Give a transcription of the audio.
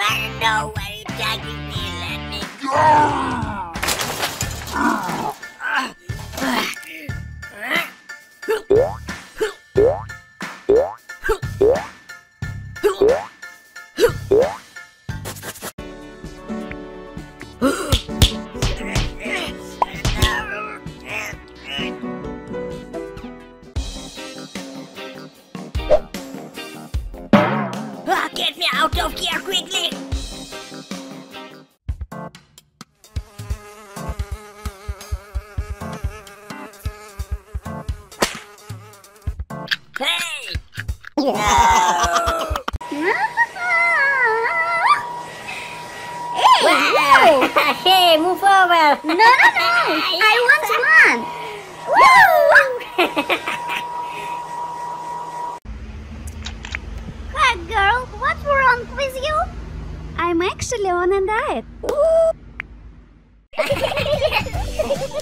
don't know where you're taking me. Let me go. Get me out of here quickly! Hey! No! Hey! Hey, move over! No! I want one! Woo! Hi, girl. What's wrong with you? I'm actually on a diet.